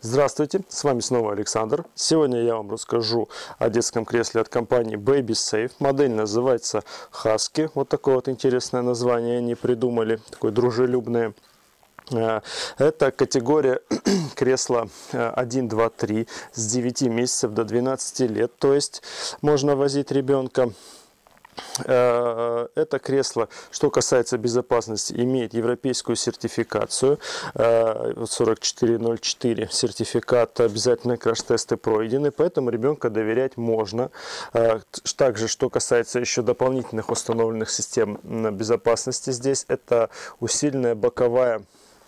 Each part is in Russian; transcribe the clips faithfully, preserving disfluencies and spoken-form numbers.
Здравствуйте, с вами снова Александр. Сегодня я вам расскажу о детском кресле от компании Baby Safe. Модель называется Husky. Вот такое вот интересное название они придумали, такое дружелюбное. Это категория кресла один, два, три с девяти месяцев до двенадцати лет. То есть можно возить ребенка. Это кресло, что касается безопасности, имеет европейскую сертификацию сорок четыре ноль четыре, сертификат, обязательно краш-тесты пройдены, поэтому ребенка доверять можно. Также, что касается еще дополнительных установленных систем безопасности, здесь это усиленная боковая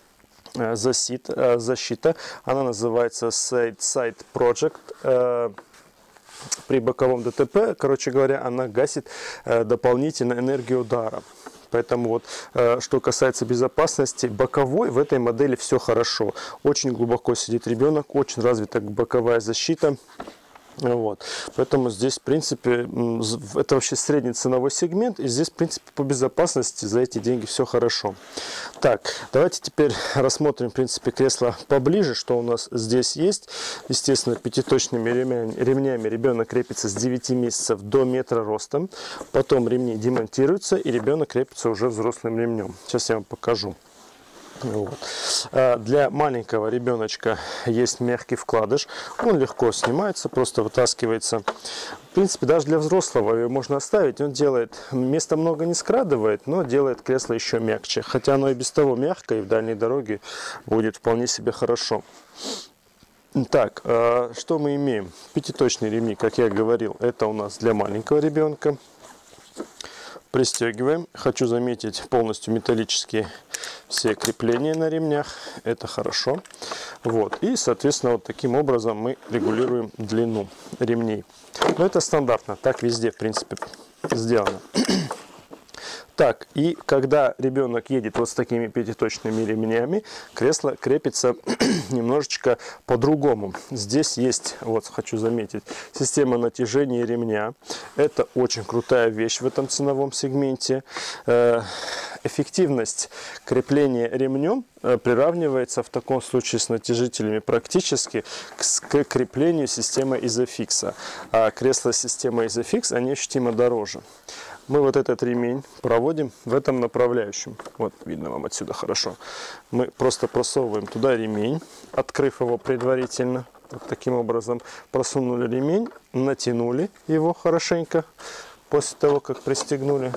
защита, защита. Она называется Side Side Project. При боковом ДТП, короче говоря, она гасит э, дополнительно энергию удара. Поэтому вот, э, что касается безопасности, боковой в этой модели все хорошо. Очень глубоко сидит ребенок, очень развита боковая защита. Вот. Поэтому здесь, в принципе, это вообще средний ценовой сегмент, и здесь, в принципе, по безопасности за эти деньги все хорошо. Так, давайте теперь рассмотрим, в принципе, кресло поближе, что у нас здесь есть. Естественно, пятиточными ремнями, ремнями ребенок крепится с девяти месяцев до метра ростом. Потом ремни демонтируются, и ребенок крепится уже взрослым ремнем. Сейчас я вам покажу. Вот. Для маленького ребеночка есть мягкий вкладыш, он легко снимается, просто вытаскивается. В принципе, даже для взрослого его можно оставить, он делает, места много не скрадывает, но делает кресло еще мягче, хотя оно и без того мягкое, и в дальней дороге будет вполне себе хорошо. Так, что мы имеем? Пятиточные ремни, как я говорил, это у нас для маленького ребенка. Пристегиваем. Хочу заметить, полностью металлические все крепления на ремнях. Это хорошо. Вот. И, соответственно, вот таким образом мы регулируем длину ремней. Но это стандартно. Так везде, в принципе, сделано. Так, и когда ребенок едет вот с такими пятиточными ремнями, кресло крепится немножечко по-другому. Здесь есть, вот хочу заметить, система натяжения ремня. Это очень крутая вещь в этом ценовом сегменте. Эффективность крепления ремнем приравнивается в таком случае с натяжителями практически к креплению системы Isofix. А кресла системы Isofix, они ощутимо дороже. Мы вот этот ремень проводим в этом направляющем. Вот, видно вам отсюда хорошо. Мы просто просовываем туда ремень, открыв его предварительно. Вот таким образом просунули ремень, натянули его хорошенько после того, как пристегнули.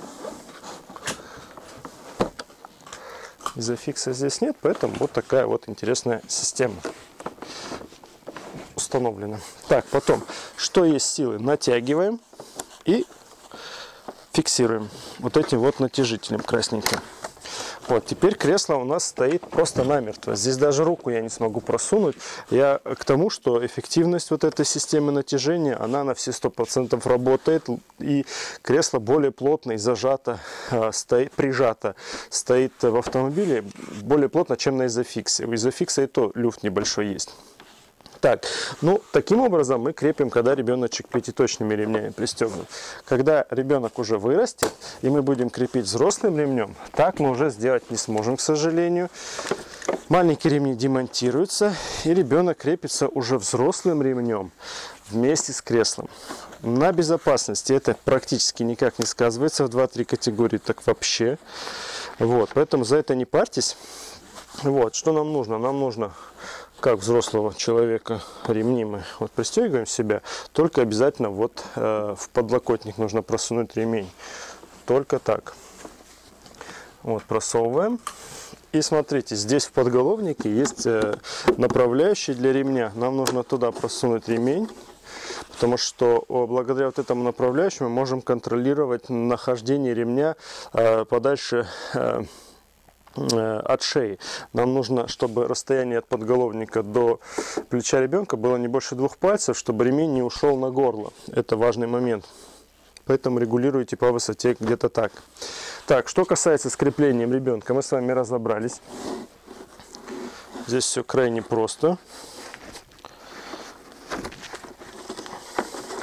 Изофикса здесь нет, поэтому вот такая вот интересная система установлена. Так, потом, что есть силы, натягиваем и фиксируем вот этим вот натяжителем красненьким. Вот, теперь кресло у нас стоит просто намертво. Здесь даже руку я не смогу просунуть. Я к тому, что эффективность вот этой системы натяжения, она на все сто процентов работает. И кресло более плотно и зажато, стоит, прижато стоит в автомобиле более плотно, чем на Isofix. У Isofix и то люфт небольшой есть. Так, ну, таким образом мы крепим, когда ребеночек пятиточными ремнями пристегнут. Когда ребенок уже вырастет, и мы будем крепить взрослым ремнем, так мы уже сделать не сможем, к сожалению. Маленькие ремни демонтируются, и ребенок крепится уже взрослым ремнем вместе с креслом. На безопасности это практически никак не сказывается, в два-три категории так вообще. Вот, поэтому за это не парьтесь. Вот, что нам нужно? Нам нужно, как взрослого человека, ремни мы вот пристегиваем себя, только обязательно вот э, в подлокотник нужно просунуть ремень. Только так. Вот, просовываем. И смотрите, здесь в подголовнике есть э, направляющий для ремня. Нам нужно туда просунуть ремень, потому что о, благодаря вот этому направляющему мы можем контролировать нахождение ремня э, подальше э, от шеи. Нам нужно, чтобы расстояние от подголовника до плеча ребенка было не больше двух пальцев, чтобы ремень не ушел на горло. Это важный момент. Поэтому регулируйте по высоте где-то так. Так, что касается скрепления ребенка, мы с вами разобрались. Здесь все крайне просто.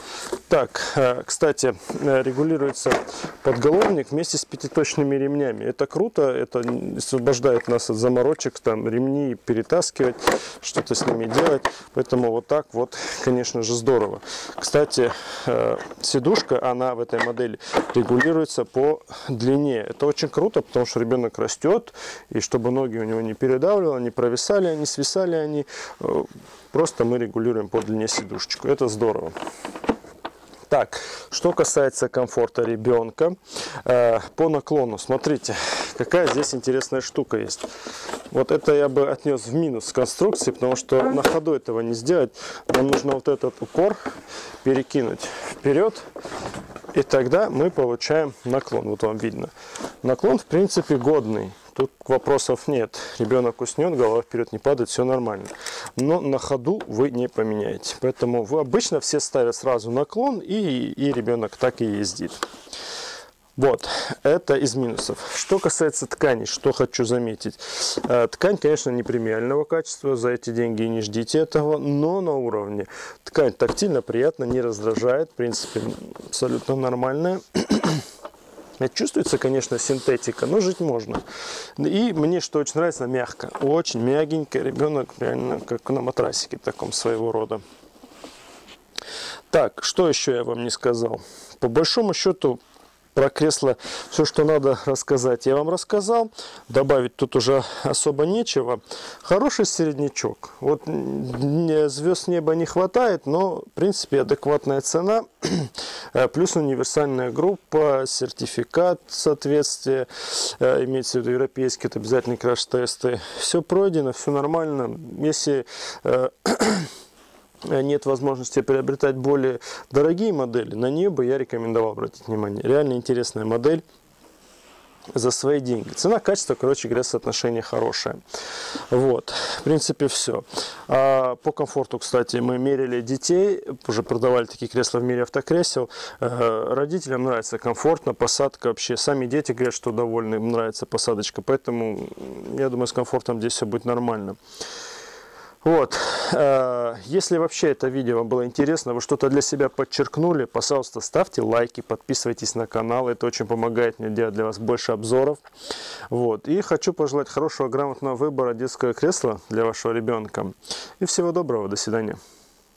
Так, кстати, регулируется подголовник вместе с пятиточными ремнями. Это круто, это освобождает нас от заморочек, там ремни перетаскивать, что-то с ними делать. Поэтому вот так вот, конечно же, здорово. Кстати, сидушка, она в этой модели регулируется по длине. Это очень круто, потому что ребенок растет, и чтобы ноги у него не передавливало, не провисали они, свисали они, просто мы регулируем по длине сидушечку. Это здорово. Так, что касается комфорта ребенка, э, по наклону, смотрите, какая здесь интересная штука есть. Вот это я бы отнес в минус конструкции, потому что на ходу этого не сделать. Нам нужно вот этот упор перекинуть вперед, и тогда мы получаем наклон. Вот вам видно. Наклон, в принципе, годный. Тут вопросов нет. Ребенок уснет, голова вперед не падает, все нормально. Но на ходу вы не поменяете. Поэтому вы обычно все ставят сразу наклон, и, и ребенок так и ездит. Вот, это из минусов. Что касается ткани, что хочу заметить. Ткань, конечно, не премиального качества, за эти деньги не ждите этого, но на уровне. Ткань тактильно приятно, не раздражает, в принципе, абсолютно нормальная. Чувствуется, конечно, синтетика, но жить можно. И мне, что очень нравится, мягко. Очень мягенько. Ребенок реально как на матрасике таком своего рода. Так, что еще я вам не сказал? По большому счету, про кресло все, что надо рассказать, я вам рассказал. Добавить тут уже особо нечего. Хороший середнячок. Вот звезд неба не хватает, но в принципе адекватная цена. Плюс универсальная группа, сертификат соответствия, имеется в виду европейский, это обязательно краш-тесты. Все пройдено, все нормально. Если нет возможности приобретать более дорогие модели, на нее бы я рекомендовал обратить внимание. Реально интересная модель за свои деньги. Цена-качество, короче говоря, соотношение хорошее. Вот, в принципе, все. А по комфорту, кстати, мы мерили детей, уже продавали такие кресла в мире автокресел. Родителям нравится комфортно, посадка вообще. Сами дети говорят, что довольны, им нравится посадочка. Поэтому, я думаю, с комфортом здесь все будет нормально. Вот, если вообще это видео вам было интересно, вы что-то для себя подчеркнули, пожалуйста, ставьте лайки, подписывайтесь на канал, это очень помогает мне делать для вас больше обзоров. Вот, и хочу пожелать хорошего, грамотного выбора детского кресла для вашего ребенка. И всего доброго, до свидания.